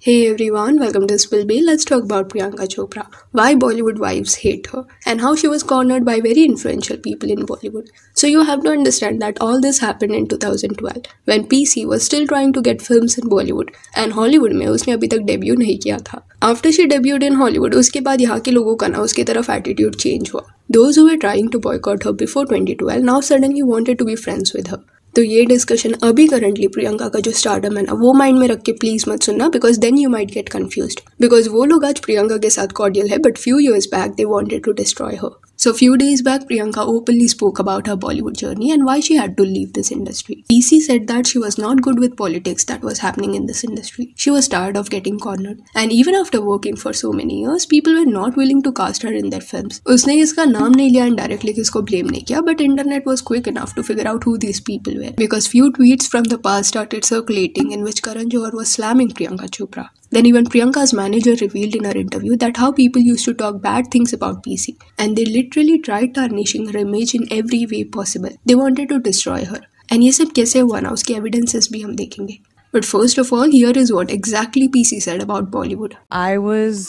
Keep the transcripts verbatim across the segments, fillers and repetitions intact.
Hey everyone, welcome to Spill Bay. Let's talk about Priyanka Chopra. Why Bollywood wives hate her and how she was cornered by very influential people in Bollywood. So you have to understand that all this happened in twenty twelve when P C was still trying to get films in Bollywood and Hollywood में उसने अभी तक debut नहीं किया था. After she debuted in Hollywood, उसके बाद यहाँ के लोगों का ना उसकी तरफ एटीट्यूड चेंज हुआ. Those who were trying to boycott her before twenty twelve now suddenly wanted to be friends with her. तो ये डिस्कशन अभी करंटली प्रियंका का जो स्टारडम है ना वो माइंड में रख के प्लीज मत सुनना because then you might get confused because वो लोग आज प्रियंका के साथ कॉर्डियल है but few years back they wanted to destroy her. So few days back, Priyanka openly spoke about her Bollywood journey and why she had to leave this industry. P C said that she was not good with politics that was happening in this industry. She was tired of getting cornered. And even after working for so many years, people were not willing to cast her in their films. उसने इसका नाम नहीं लिया and directly किसको blame नहीं किया, but internet was quick enough to figure out who these people were. Because few tweets from the past started circulating in which Karan Johar was slamming Priyanka Chopra. Then even Priyanka's manager revealed in her interview that how people used to talk bad things about P C and they literally tried tarnishing her image in every way possible. They wanted to destroy her. And ये सब कैसे हुआ ना उसके evidences भी हम देखेंगे. But first of all, here is what exactly P C said about Bollywood. I was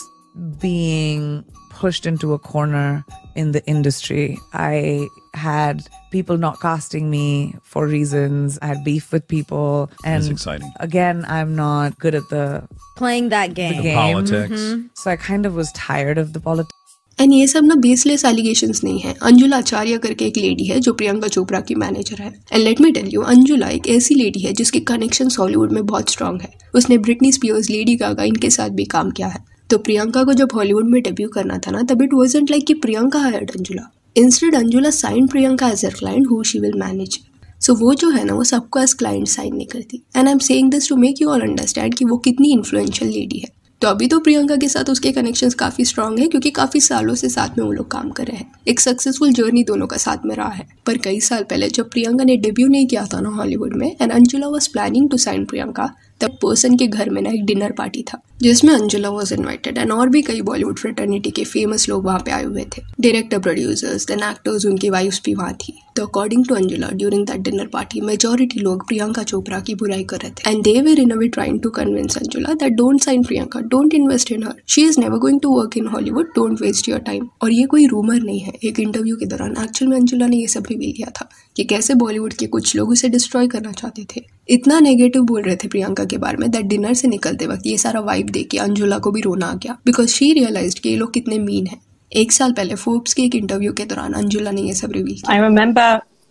being pushed into a corner in the industry. I had people not casting me for reasons. I had beef with people. And that's exciting. Again, I'm not good at the playing that game. The game. politics. Mm-hmm. So I kind of was tired of the politics. And ये सब ना baseless allegations नहीं है. अंजुला आचार्य करके एक lady है जो प्रियंका चोपड़ा की मैनेजर है. And let me tell you, Anjula एक ऐसी लेडी है जिसके कनेक्शंस हॉलीवुड में बहुत स्ट्रांग है. उसने ब्रिटनी स्पीयर्स, लेडी गागा इनके साथ भी काम किया है. तो प्रियंका को जब हॉलीवुड में डेब्यू करना था ना तब इट वाजंट लाइक कि Priyanka hired Anjula. Instead Anjula sign Priyanka as a client who she will manage. So वो जो है ना वो सबको एज क्लाइंट साइन नहीं करती. And I am saying this to make you all understand कि वो कितनी इन्फ्लुएंशियल लेडी है. तो अभी तो प्रियंका के साथ उसके कनेक्शंस काफी स्ट्रांग है क्योंकि काफी सालों से साथ में वो लोग काम कर रहे हैं. एक सक्सेसफुल जर्नी दोनों का साथ में रहा है. पर कई साल पहले जब प्रियंका ने डेब्यू नहीं किया था ना हॉलीवुड में and Anjula was planning to sign Priyanka, तब पर्सन के घर में ना एक डिनर पार्टी था जिसमें अंजुला वाज इनवाइटेड एंड और भी कई बॉलीवुड फ्रेटर्निटी के फेमस लोग वहाँ पे आए हुए थे. डायरेक्टर, प्रोड्यूसर्स, देन एक्टर्स, उनकी वाइफ्स भी वहाँ थी. तो according to Anjula during that dinner party majority लोग प्रियंका चोपड़ा की बुराई कर रहे थे and they were in a way trying to convince Anjula that don't sign Priyanka, don't invest in her, she is never going to work in Hollywood, don't waste your time. और ये कोई rumour नहीं है. एक इंटरव्यू के दौरान एक्चुअल में अंजुला ने ये सब रिवील किया था कि कैसे बॉलीवुड के कुछ लोग उसे डिस्ट्रॉय करना चाहते थे. इतना नेगेटिव बोल रहे थे प्रियंका के बारे में दैट डिनर से निकलते वक्त ये सारा वाइब देख के अंजुला को भी रोना आ गया बिकॉज शी रियलाइज्ड कि ये लोग कितने मीन हैं. एक साल पहले फोर्ब्स के एक इंटरव्यू के दौरान अंजुला ने ये सब रिवील किया. I remember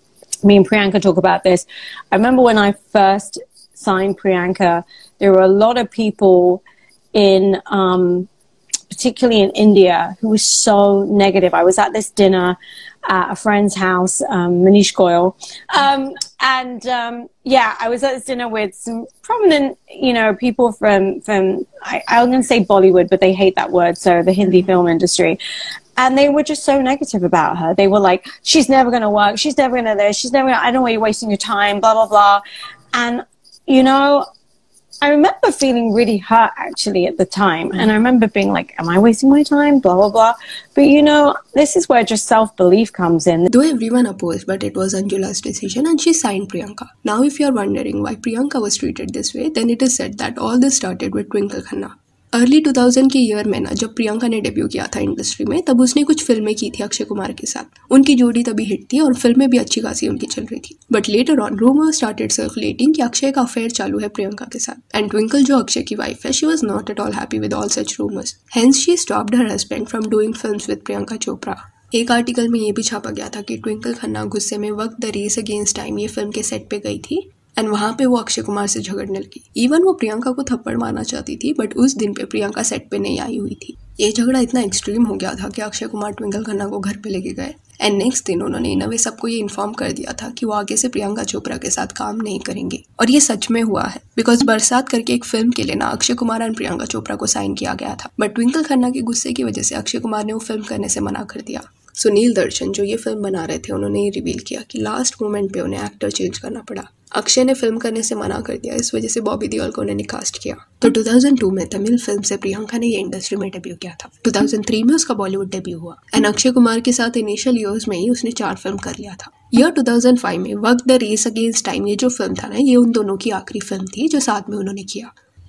me and Priyanka talk about this. I remember when I first signed Priyanka, there were a lot of people in um particularly in India who were so negative. I was at this dinner at a friend's house, um, Manish Goyal. Um, and um, yeah, I was at this dinner with some prominent, you know, people from, from I, I'm going to say Bollywood, but they hate that word, so the Hindi film industry. And they were just so negative about her. They were like, she's never going to work, she's never going to this, she's never going to, I don't know why you're wasting your time, blah, blah, blah. And, you know, I remember feeling really hurt actually at the time. And I remember being like, am I wasting my time? Blah, blah, blah. But you know, this is where just self-belief comes in. Though everyone opposed, but it was Anjula's decision and she signed Priyanka. Now if you're wondering why Priyanka was treated this way, then it is said that all this started with Twinkle Khanna. Early two thousand के year में ना जब प्रियंका ने debut किया था industry में तब उसने कुछ फिल्में की थी अक्षय कुमार के साथ. उनकी जोड़ी तभी हिट थी और फिल्में भी अच्छी खासी उनकी चल रही थी. But later on rumour started circulating कि अक्षय का अफेयर चालू है प्रियंका के साथ. एंड ट्विंकल जो अक्षय की वाइफ है, she was not at all happy with all such rumours. Hence she stopped her husband from doing films with Priyanka Chopra. एक आर्टिकल में ये भी छापा गया था कि ट्विंकल खन्ना गुस्से में Waqt the race against time ये फिल्म के सेट पे गई थी एंड वहाँ पे वो अक्षय कुमार से झगड़ने लगी. इवन वो प्रियंका को थप्पड़ मारना चाहती थी बट उस दिन पे प्रियंका सेट पे नहीं आई हुई थी. ये झगड़ा इतना एक्सट्रीम हो गया था कि अक्षय कुमार ट्विंकल खन्ना को घर पे लेके गए एंड नेक्स्ट दिन उन्होंने इन वे सबको ये इन्फॉर्म कर दिया था कि वो आगे से प्रियंका चोपड़ा के साथ काम नहीं करेंगे. और ये सच में हुआ है बिकॉज बरसात करके एक फिल्म के लिए ना अक्षय कुमार एंड प्रियंका चोपड़ा को साइन किया गया था बट ट्विंकल खन्ना के गुस्से की वजह से अक्षय कुमार ने वो फिल्म करने से मना कर दिया. सुनील दर्शन जो ये फिल्म बना रहे थे उन्होंने ये रिवील किया कि लास्ट मोमेंट पे उन्हें एक्टर चेंज करना पड़ा. अक्षय ने फिल्म करने से मना कर दिया, इस वजह से बॉबी देओल को उन्हें कास्ट किया. तो दो हज़ार दो में तमिल फिल्म से प्रियंका ने ये इंडस्ट्री में डेब्यू किया था. दो हज़ार तीन में उसका बॉलीवुड डेब्यू हुआ एंड अक्षय कुमार के साथ इनिशियल ईयर्स में ही उसने चार फिल्म कर लिया था. ईयर दो हज़ार पाँच में Waqt the race against time ये जो फिल्म था ना, ये उन दोनों की आखिरी फिल्म थी जो साथ में उन्होंने किया.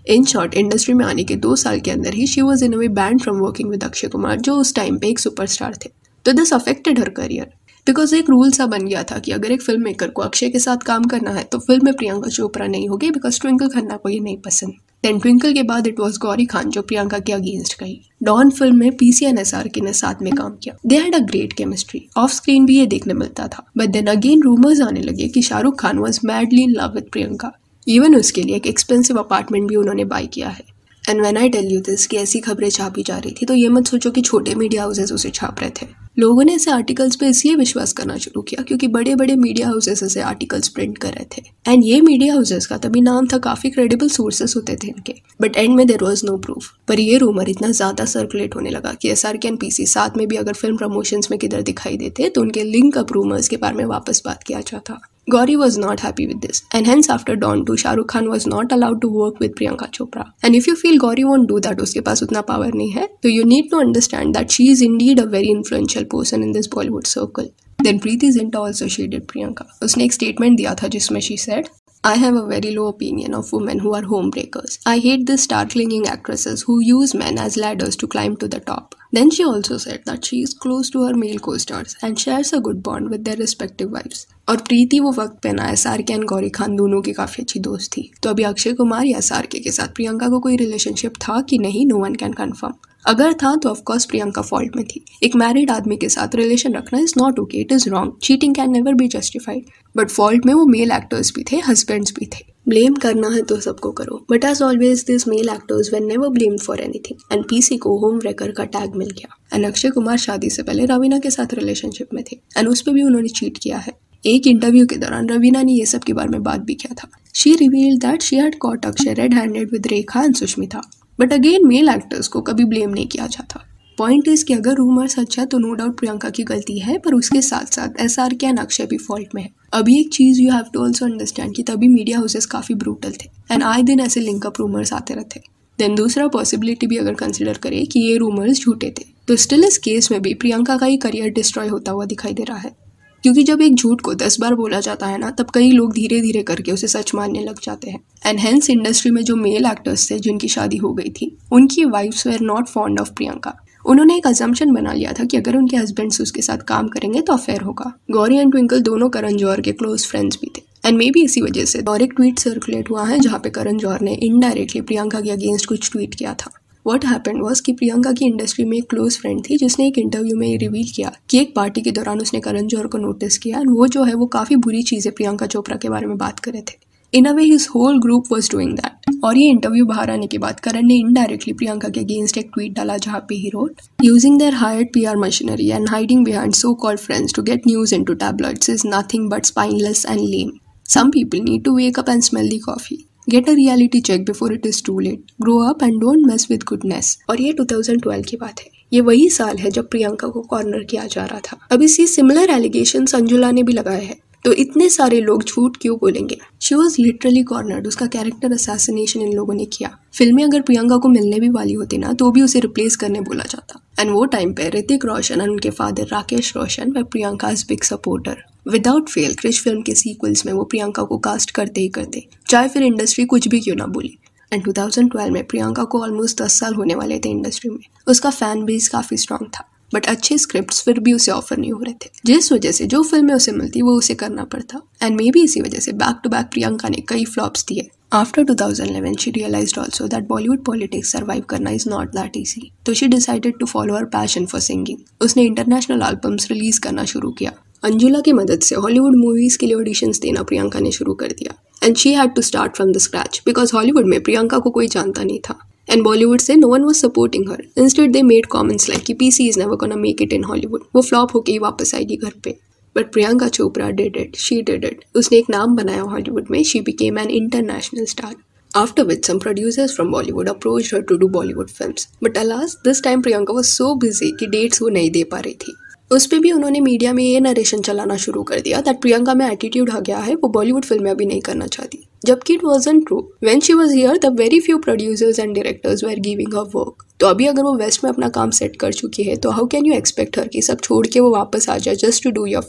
इन शॉर्ट, इंडस्ट्री में आने के दो साल के अंदर ही she was in a way banned from working with Akshay Kumar, जो उस टाइम पे एक सुपरस्टार थे। तो this affected her career, because एक रूल सा बन गया था कि अगर एक फिल्म मेकर को अक्षय के साथ काम करना है तो फिल्म में प्रियंका चोपड़ा नहीं होगी, बिकॉज ट्विंकल खन्ना को ये नहीं पसंद। देन ट्विंकल के बाद इट वॉज गौरी खान जो प्रियंका के अगेंस्ट गई। डॉन फिल्म में पीसी एंड एसआरके ने साथ में काम किया। They had a great chemistry, off screen भी ये देखने मिलता था। बट देन अगेन रूमर्स आने लगे कि Shahrukh Khan was madly in love with Priyanka. Even उसके लिए एक एक्सपेंसिव अपार्टमेंट भी उन्होंने बाय किया है। And when I tell you this कि ऐसी खबरें छापी जा रही थी, तो ये मत सोचो कि छोटे मीडिया हाउसेस उसे छाप रहे थे। लोगों ने ऐसे आर्टिकल्स पे इसलिए विश्वास करना शुरू किया क्योंकि बड़े बड़े मीडिया हाउसेस ऐसे आर्टिकल्स प्रिंट कर रहे थे। एंड ये मीडिया हाउसेस का तभी नाम था, काफी क्रेडिबल सोर्सेस होते थे इनके। बट एंड में देयर वाज नो प्रूफ। पर ये रूमर इतना ज्यादा सर्कुलेट होने लगा कि एसआरके एंड पीसी साथ में भी अगर फिल्म प्रमोशंस में किधर दिखाई देते तो उनके लिंक अप रूमर्स के बारे में वापस बात किया जाता। Gauri was not happy with this, and hence after Dawn two, Shah Rukh Khan was not allowed to work with Priyanka Chopra. And if you feel Gauri won't do that, उसके पास उतना power नहीं है, तो you need to understand that she is indeed a very influential person in this Bollywood circle. Then Preeti Zinta also shaded Priyanka. उसने एक statement दिया था जिसमें she said, I have a very low opinion of women who are homebreakers. I hate the star-clinging actresses who use men as ladders to climb to the top. Then she also said that she is close to her male co-stars and shares a good bond with their respective wives. और प्रीति वो वक्त पे ना SRK and Gauri Khan दोनों की काफी अच्छी दोस्त थी। तो अभी अक्षय कुमार या एसआरके के साथ प्रियंका को कोई रिलेशनशिप था कि नहीं, नो वन कैन कंफर्म। अगर था तो ऑफकोर्स प्रियंका फॉल्ट में थी। एक मैरिड आदमी के साथ रिलेशन रखना is not okay, it is wrong, cheating can never be justified. But fault में वो मेल एक्टर्स भी थे, हस्बैंड्स भी थे। ब्लेम करना है तो सबको करो, but as always this male actors were never blamed for anything. And PC को होम ब्रेकर का टैग मिल गया। एंड अक्षय कुमार शादी से पहले रवीना के साथ रिलेशनशिप में थे एंड उस पर भी उन्होंने चीट किया है। एक इंटरव्यू के दौरान रवीना ने ये सब के बारे में बात भी किया था। She revealed that she had caught Akshay red handed with Rekha and Sushmita. But again male actors को कभी ब्लेम नहीं किया जाता। पॉइंट इज कि अगर रूमर सच है तो नो डाउट प्रियंका की गलती है, पर उसके साथ साथ एसआरके एंड अक्षय भी फॉल्ट में है। अभी एक चीज you have to also understand कि तभी मीडिया हाउसेस काफी ब्रूटल थे एंड आए दिन ऐसे लिंकअप रूमर्स आते रहते। देन दूसरा पॉसिबिलिटी भी अगर कंसिडर करें कि ये रूमर्स झूठे थे, तो स्टिल इस केस में भी प्रियंका का ही करियर डिस्ट्रॉय होता हुआ दिखाई दे रहा है। क्योंकि जब एक झूठ को दस बार बोला जाता है ना, तब कई लोग धीरे धीरे करके उसे सच मानने लग जाते हैं। एंड हेंस इंडस्ट्री में जो मेल एक्टर्स थे जिनकी शादी हो गई थी, उनकी wives were not fond of Priyanka. उन्होंने एक अजम्पशन बना लिया था कि अगर उनके हस्बैंड्स उसके साथ काम करेंगे तो अफेयर होगा। गौरी एंड ट्विंकल दोनों करण जौहर के क्लोज फ्रेंड्स भी थे एंड मे बी इसी वजह से और एक ट्वीट सर्कुलेट हुआ है जहाँ पे करण जौहर ने इनडायरेक्टली प्रियंका के अगेंस्ट कुछ ट्वीट किया था। व्हाट हैपेंड वाज कि प्रियंका की इंडस्ट्री में एक क्लोज फ्रेंड थी जिसने एक इंटरव्यू में रिवील किया कि एक पार्टी के दौरान उसने करण जौहर को नोटिस किया एंड वो जो है वो काफ़ी बुरी चीज़ें प्रियंका चोपड़ा के बारे में बात कर रहे थे। In a way his whole group was doing that. और ये इंटरव्यू बाहर आने के बाद करण ने इनडायरेक्टली प्रियंका के अगेंस्ट एक ट्वीट डाला जहाँ पे he wrote, using their hired PR machinery and hiding behind so called friends to get news into tabloids is nothing but spineless and lame. Some people need to wake up and smell the coffee. Get a reality check before it is too late. Grow up and don't mess with goodness. और ये दो हज़ार बारह की बात है। ये वही साल है जब प्रियंका को कॉर्नर किया जा रहा था। अब इसी सिमिलर एलिगेशन अंजुला ने भी लगाए हैं। तो इतने सारे लोग झूठ क्यों बोलेंगे? She was literally cornered. उसका कैरेक्टर असैसिनेशन इन लोगों ने किया। फिल्में अगर प्रियंका को मिलने भी वाली होती ना, तो भी उसे रिप्लेस करने बोला जाता। एंड वो टाइम पे ऋतिक रोशन और उनके फादर राकेश रोशन व Priyanka's big supporter. Without fail Krrish film के सीक्वल्स में वो प्रियंका को कास्ट करते ही करते, चाहे फिर इंडस्ट्री कुछ भी क्यों ना बोली। एंड दो हज़ार बारह में प्रियंका को ऑलमोस्ट दस साल होने वाले थे इंडस्ट्री में। उसका फैन बेस काफी स्ट्रांग था, बट अच्छे स्क्रिप्ट्स फिर भी उसे ऑफर नहीं हो रहे थे, जिस वजह से जो फिल्में उसे मिलती वो उसे करना पड़ता। एंड मे बी इसी वजह से बैक टू बैक प्रियंका ने कई फ्लॉप्स दिए। आफ्टर दो हज़ार ग्यारह she realised also that Bollywood politics survive करना इज नॉट दैट इजी, तो she decided to follow her passion for singing. उसने इंटरनेशनल एल्बम्स रिलीज करना शुरू किया। अंजुला की मदद से हॉलीवुड मूवीज के लिए ऑडिशंस देना प्रियंका ने शुरू कर दिया। And she had to start from the scratch because Hollywood में प्रियंका को कोई जानता नहीं था एंड बॉलीवुड से no one was supporting her. Instead they made comments like कि PC is never gonna make it in Hollywood, वो फ्लॉप होके ही वापस आएगी घर पे। But Priyanka Chopra did it, she did it. उसने एक नाम बनाया हॉलीवुड में। She became an international star. After which some producers from Bollywood approached her to do Bollywood films. But alas, this time Priyanka was so busy कि dates वो नहीं दे पा रही थी। उस पर भी उन्होंने मीडिया में ये नरेशन चलाना शुरू कर दिया दैट प्रियंका में एटीट्यूड आ गया है, वो बॉलीवुड फिल्में अभी नहीं करना चाहती, जबकि it wasn't true. When she was here the very few producers and directors were giving her work. तो अभी अगर वो वेस्ट में अपना काम सेट कर चुकी है तो how can you expect her कि सब छोड़ के वो वापस आ जाए just to do your film.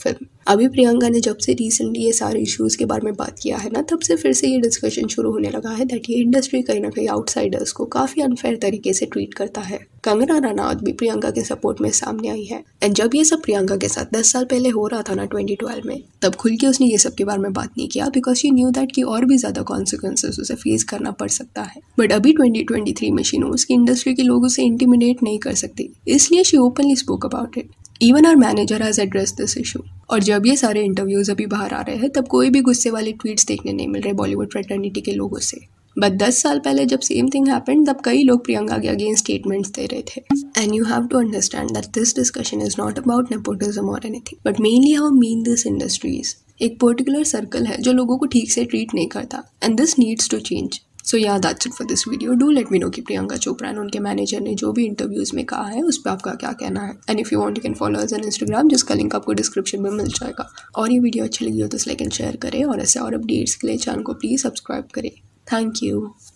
अभी प्रियंका ने जब से रिसेंटली ये सारे इश्यूज के बारे में बात किया है ना, तब से फिर से ये डिस्कशन शुरू होने लगा है दैट ये इंडस्ट्री कहीं ना कहीं आउटसाइडर्स को काफी अनफेयर तरीके से ट्रीट करता है। कंगना रनौत भी प्रियंका के सपोर्ट में सामने आई है एंड जब ये सब प्रियंका के साथ दस साल पहले हो रहा था ना ट्वेंटी ट्वेल्व में, तब खुल के उसने ये सब के बारे में बात नहीं किया बिकॉज शी न्यू दैट कि और भी ज्यादा कॉन्सिक्वेंसेस उसे फेस करना पड़ सकता है। बट अभी ट्वेंटी ट्वेंटी थ्री में शी नोस कि इंडस्ट्री के लोग उसे इंटिमिडेट नहीं कर सकते, इसलिए she openly spoke about it. Even our manager has addressed this issue. और जब ये सारे इंटरव्यूज अभी बाहर आ रहे हैं तब कोई भी गुस्से वाले ट्वीट्स देखने नहीं मिल रहे बॉलीवुड फ्रेटर्निटी के लोगों से। बट दस साल पहले जब सेम थिंग हैपेंड तब कई लोग प्रियंका के अगेंस्ट स्टेटमेंट्स दे रहे थे। And you have to understand that this discussion is not about nepotism और anything but mainly how mean this industries. एक पर्टिकुलर सर्कल है जो लोगों को ठीक से ट्रीट नहीं करता and this needs to change. So yeah that's it for this video. Do let me know कि प्रियंका चोपड़ा ने उनके मैनेजर ने जो भी इंटरव्यूज में कहा है उस पर आपका क्या कहना है। And if you want you can follow us on Instagram जिसका लिंक आपको डिस्क्रिप्शन में मिल जाएगा। और ये वीडियो अच्छी लगी हो तो लाइक एंड शेयर करें और ऐसे और अपडेट्स के लिए चैनल को प्लीज़ सब्सक्राइब करें। Thank you.